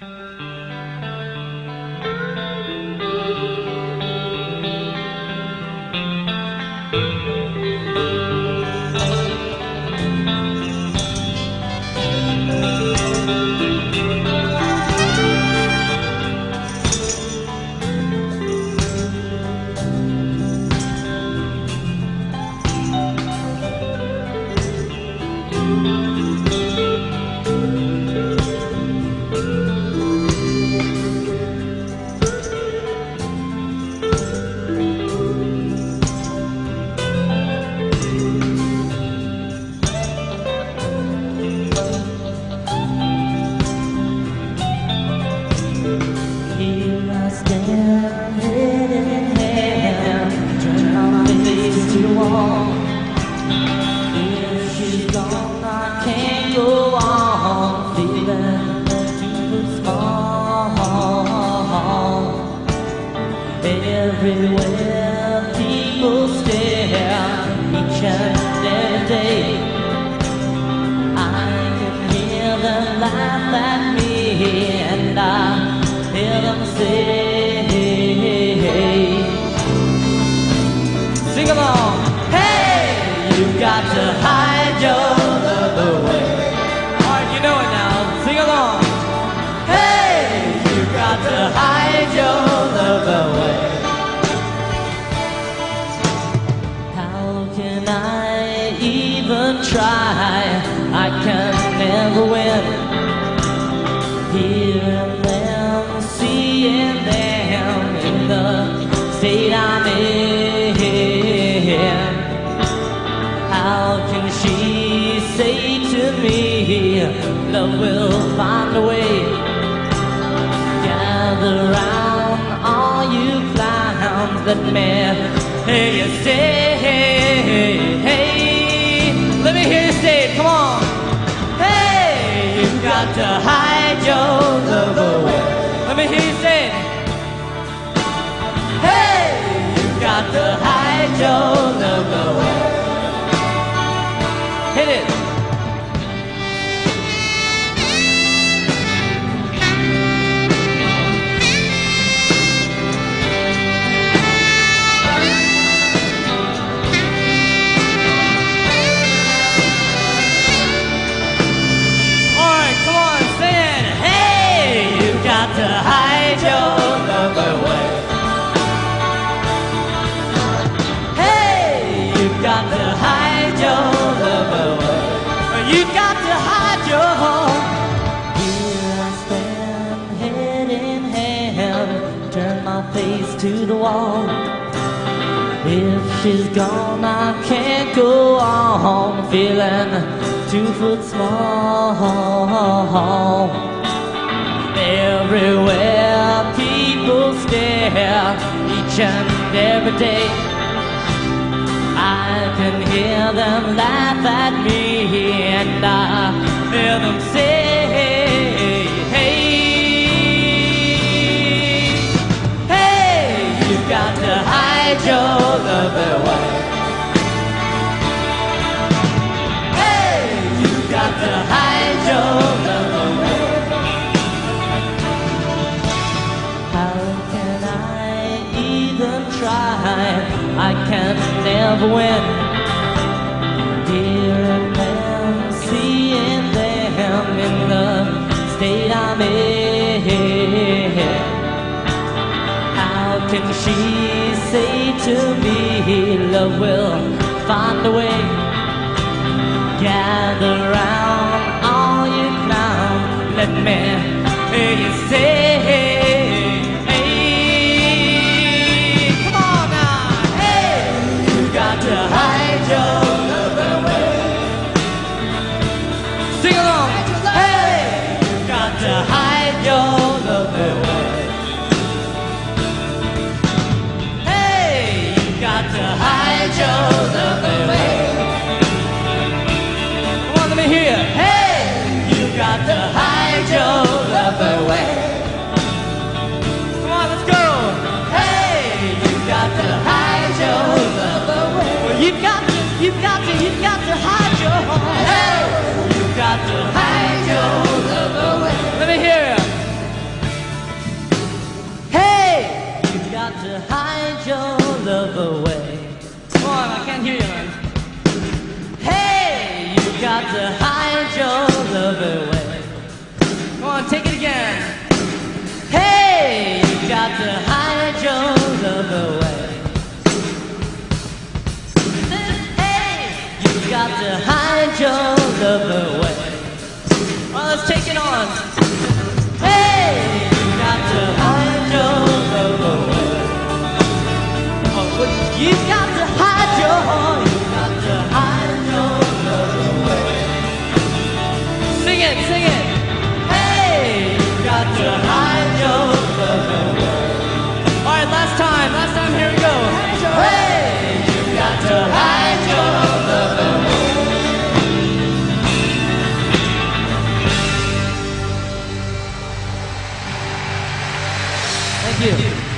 Everywhere people stare each and every day. I can hear them laugh at me, and I hear them say, sing along. Hey, you got to hide your love away. Alright, you know it now. Sing along. Hey, you got to hide your love away. I even try, I can never win. Hearing them, seeing them in the state I'm in. How can she say to me, love will find a way? Gather round, all you clowns, let me hear you say, hey, let me hear you say it, come on. Hey, you've got to hide your love away. Let me hear you say it. Hey, you've got to hide your love away. Hit it. To hide your love away. Hey, you've got to hide your love away. You've got to hide your home. Here I stand, head in hand, turn my face to the wall. If she's gone, I can't go on, feeling 2 foot small. Everywhere people stare each and every day. I can hear them laugh at me, and I hear them say, hey, hey, you've got to hide your love away. Hey, you've got to hide your love away. I can never win. Hearing them, seeing them in the state I'm in. How can she say to me, love will find a way? Gather round, all you clowns, let me hear you say, to hide your love away. Sing along. Hey, you've got to hide your love away. Hey, you've got to hide your love away. Come on, let me hear you. Hey, you've got to hide your love away. Come on, let's go. Hey, you've got to hide your love away. You've got to hide your home. Hey, you've got to hide your love away. Let me hear it. to hide your love away. Hey, you got to hide your love away. Well, let's take it on. Hey, you got to hide your love away. Oh, you got to hide your, you got to hide your love away. Sing it, sing it. Hey, you got to hide your love away. All right, last time, here we go. Hey, you got to hide your love away. Thank you.